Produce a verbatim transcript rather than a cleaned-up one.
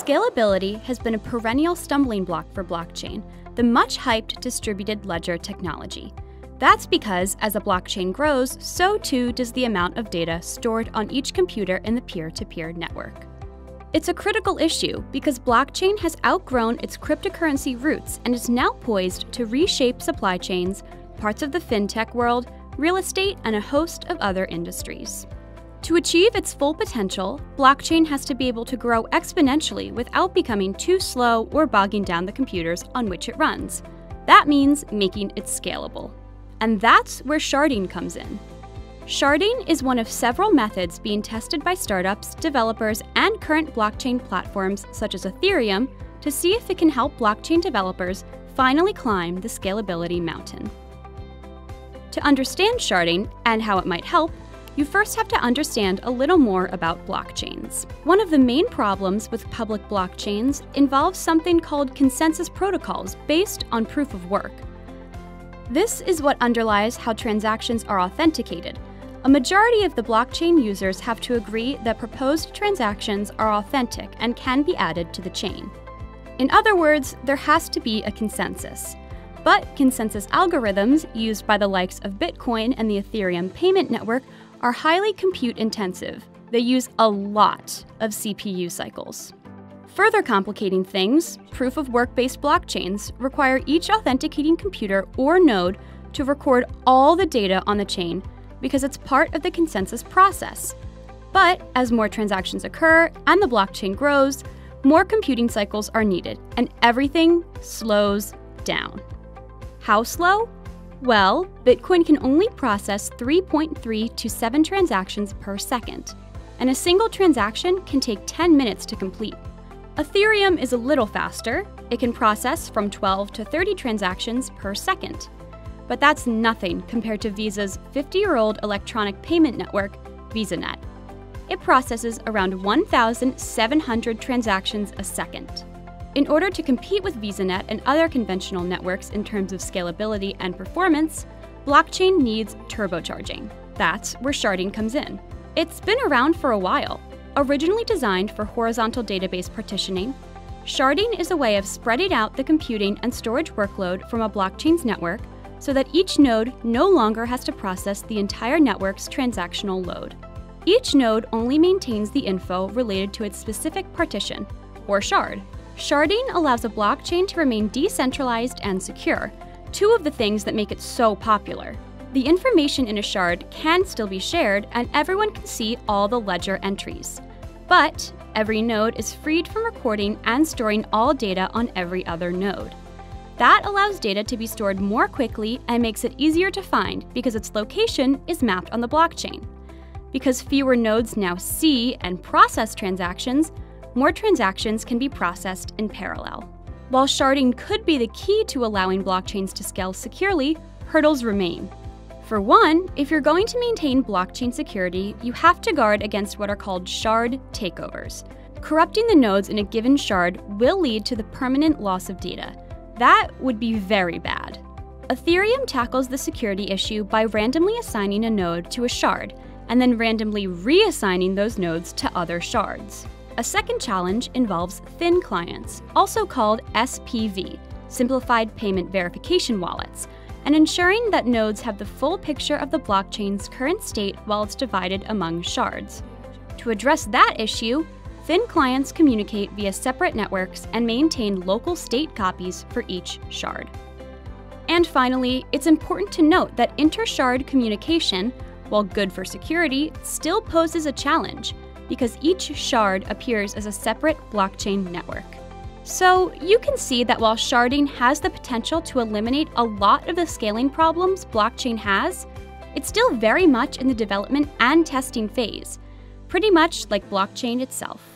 Scalability has been a perennial stumbling block for blockchain, the much-hyped distributed ledger technology. That's because as a blockchain grows, so too does the amount of data stored on each computer in the peer-to-peer network. It's a critical issue because blockchain has outgrown its cryptocurrency roots and is now poised to reshape supply chains, parts of the fintech world, real estate, and a host of other industries. To achieve its full potential, blockchain has to be able to grow exponentially without becoming too slow or bogging down the computers on which it runs. That means making it scalable. And that's where sharding comes in. Sharding is one of several methods being tested by startups, developers, and current blockchain platforms such as Ethereum to see if it can help blockchain developers finally climb the scalability mountain. To understand sharding and how it might help, you first have to understand a little more about blockchains. One of the main problems with public blockchains involves something called consensus protocols based on proof of work. This is what underlies how transactions are authenticated. A majority of the blockchain users have to agree that proposed transactions are authentic and can be added to the chain. In other words, there has to be a consensus. But consensus algorithms used by the likes of Bitcoin and the Ethereum payment network are highly compute-intensive. They use a lot of C P U cycles. Further complicating things, proof-of-work-based blockchains require each authenticating computer or node to record all the data on the chain because it's part of the consensus process. But as more transactions occur and the blockchain grows, more computing cycles are needed, and everything slows down. How slow? Well, Bitcoin can only process three point three to seven transactions per second, and a single transaction can take ten minutes to complete. Ethereum is a little faster. It can process from twelve to thirty transactions per second. But that's nothing compared to Visa's fifty-year-old electronic payment network, VisaNet. It processes around one thousand seven hundred transactions a second. In order to compete with VisaNet and other conventional networks in terms of scalability and performance, blockchain needs turbocharging. That's where sharding comes in. It's been around for a while. Originally designed for horizontal database partitioning, sharding is a way of spreading out the computing and storage workload from a blockchain's network so that each node no longer has to process the entire network's transactional load. Each node only maintains the info related to its specific partition, or shard. Sharding allows a blockchain to remain decentralized and secure, two of the things that make it so popular. The information in a shard can still be shared, and everyone can see all the ledger entries. But every node is freed from recording and storing all data on every other node. That allows data to be stored more quickly and makes it easier to find because its location is mapped on the blockchain. Because fewer nodes now see and process transactions, more transactions can be processed in parallel. While sharding could be the key to allowing blockchains to scale securely, hurdles remain. For one, if you're going to maintain blockchain security, you have to guard against what are called shard takeovers. Corrupting the nodes in a given shard will lead to the permanent loss of data. That would be very bad. Ethereum tackles the security issue by randomly assigning a node to a shard, and then randomly reassigning those nodes to other shards. A second challenge involves thin clients, also called S P V, Simplified Payment Verification Wallets, and ensuring that nodes have the full picture of the blockchain's current state while it's divided among shards. To address that issue, thin clients communicate via separate networks and maintain local state copies for each shard. And finally, it's important to note that inter-shard communication, while good for security, still poses a challenge, because each shard appears as a separate blockchain network. So you can see that while sharding has the potential to eliminate a lot of the scaling problems blockchain has, it's still very much in the development and testing phase, pretty much like blockchain itself.